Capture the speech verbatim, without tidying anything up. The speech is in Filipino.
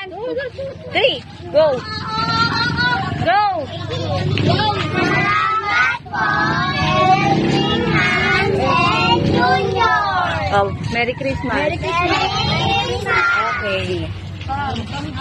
One, two, three. Go. Go. Salamat po, Elvin Hansel Junior Oh, Merry Christmas. Merry Christmas. Okay.